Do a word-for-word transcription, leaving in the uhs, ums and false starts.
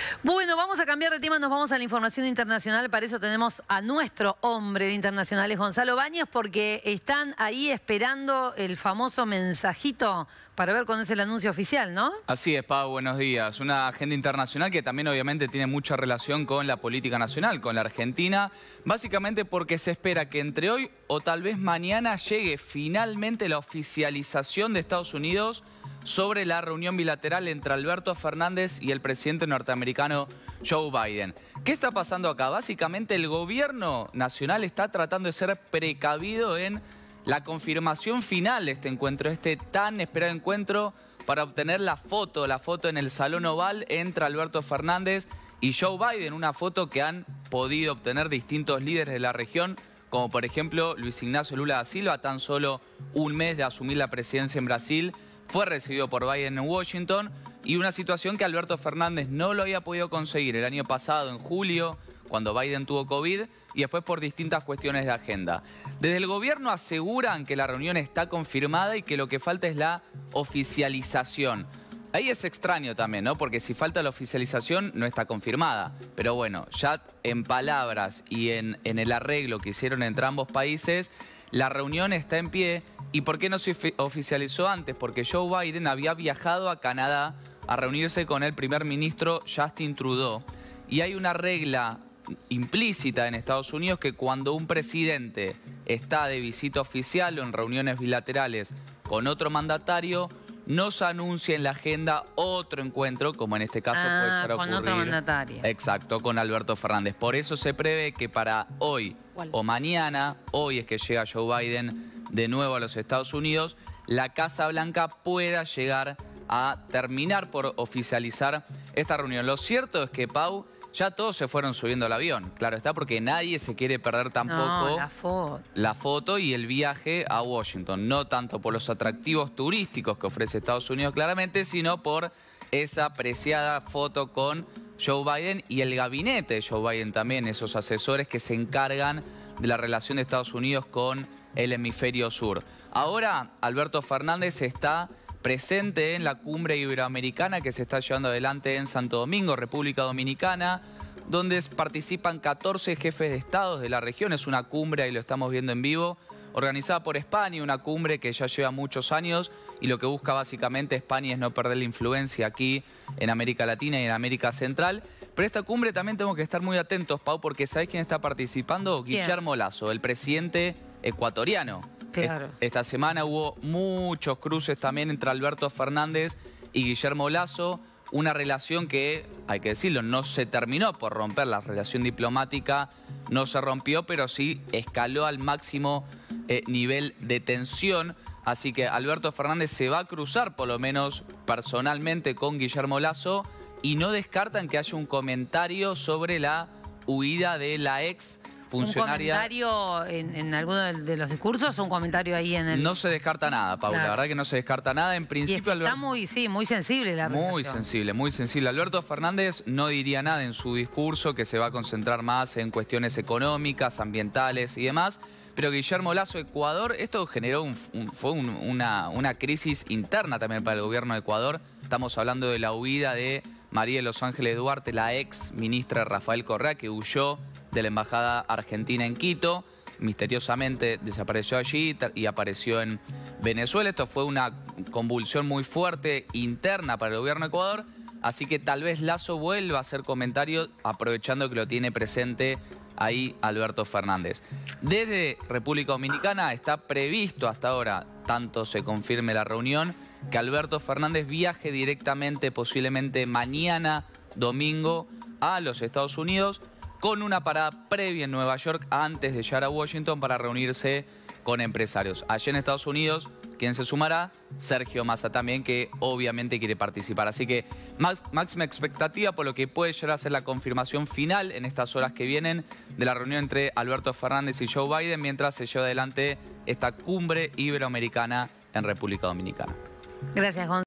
Bueno, vamos a cambiar de tema, nos vamos a la información internacional. Para eso tenemos a nuestro hombre de internacionales, Gonzalo Báñez, porque están ahí esperando el famoso mensajito para ver cuándo es el anuncio oficial, ¿no? Así es, Pau, buenos días. Una agenda internacional que también obviamente tiene mucha relación con la política nacional, con la Argentina, básicamente porque se espera que entre hoy o tal vez mañana llegue finalmente la oficialización de Estados Unidos sobre la reunión bilateral entre Alberto Fernández y el presidente norteamericano Joe Biden. ¿Qué está pasando acá? Básicamente el gobierno nacional está tratando de ser precavido en la confirmación final de este encuentro, este tan esperado encuentro para obtener la foto, la foto en el Salón Oval entre Alberto Fernández y Joe Biden, una foto que han podido obtener distintos líderes de la región, como por ejemplo Luis Ignacio Lula da Silva, tan solo un mes de asumir la presidencia en Brasil, fue recibido por Biden en Washington, y una situación que Alberto Fernández no lo había podido conseguir el año pasado, en julio, cuando Biden tuvo COVID, y después por distintas cuestiones de agenda. Desde el gobierno aseguran que la reunión está confirmada y que lo que falta es la oficialización. Ahí es extraño también, ¿no? Porque si falta la oficialización no está confirmada. Pero bueno, ya en palabras y en, en el arreglo que hicieron entre ambos países, la reunión está en pie. ¿Y por qué no se oficializó antes? Porque Joe Biden había viajado a Canadá a reunirse con el primer ministro Justin Trudeau. Y hay una regla implícita en Estados Unidos que cuando un presidente está de visita oficial o en reuniones bilaterales con otro mandatario, no se anuncia en la agenda otro encuentro, como en este caso ah, puede ser con ocurrir. otro mandatario. Exacto, con Alberto Fernández. Por eso se prevé que para hoy ¿Cuál? o mañana, hoy es que llega Joe Biden de nuevo a los Estados Unidos, la Casa Blanca pueda llegar a terminar por oficializar esta reunión. Lo cierto es que, Pau, ya todos se fueron subiendo al avión. Claro está, porque nadie se quiere perder tampoco no, la, foto. la foto y el viaje a Washington. No tanto por los atractivos turísticos que ofrece Estados Unidos claramente, sino por esa preciada foto con Joe Biden y el gabinete de Joe Biden también, esos asesores que se encargan de la relación de Estados Unidos con el hemisferio sur. Ahora Alberto Fernández está presente en la cumbre iberoamericana que se está llevando adelante en Santo Domingo, República Dominicana, donde participan catorce jefes de estados de la región. Es una cumbre, ahí lo estamos viendo en vivo, organizada por España, una cumbre que ya lleva muchos años y lo que busca básicamente España es no perder la influencia aquí en América Latina y en América Central. Pero esta cumbre también tenemos que estar muy atentos, Pau, porque ¿sabés quién está participando? ¿Quién? Guillermo Lasso, el presidente ecuatoriano. Claro. Esta semana hubo muchos cruces también entre Alberto Fernández y Guillermo Lasso, una relación que, hay que decirlo, no se terminó por romper, la relación diplomática no se rompió, pero sí escaló al máximo eh, nivel de tensión. Así que Alberto Fernández se va a cruzar, por lo menos personalmente, con Guillermo Lasso y no descartan que haya un comentario sobre la huida de la ex funcionaria. ¿Un comentario en, en alguno de los discursos o un comentario ahí en el...? No se descarta nada, Paula. Claro. La verdad que no se descarta nada. En principio, y es que Albert... está muy, sí, muy sensible la Muy relación. sensible, muy sensible. Alberto Fernández no diría nada en su discurso, que se va a concentrar más en cuestiones económicas, ambientales y demás. Pero Guillermo Lasso, Ecuador, esto generó un, un, fue un, una, una crisis interna también para el gobierno de Ecuador. Estamos hablando de la huida de María de los Ángeles Duarte, la ex ministra Rafael Correa, que huyó de la embajada argentina en Quito, misteriosamente desapareció allí y apareció en Venezuela. Esto fue una convulsión muy fuerte interna para el gobierno de Ecuador, así que tal vez Lasso vuelva a hacer comentarios aprovechando que lo tiene presente ahí Alberto Fernández. Desde República Dominicana está previsto hasta ahora, tanto se confirme la reunión, que Alberto Fernández viaje directamente, posiblemente mañana, domingo, a los Estados Unidos, con una parada previa en Nueva York antes de llegar a Washington para reunirse con empresarios. Allí en Estados Unidos, ¿quién se sumará? Sergio Massa también, que obviamente quiere participar. Así que máxima expectativa por lo que puede llegar a ser la confirmación final en estas horas que vienen de la reunión entre Alberto Fernández y Joe Biden, mientras se lleva adelante esta cumbre iberoamericana en República Dominicana. Gracias, Gonzalo.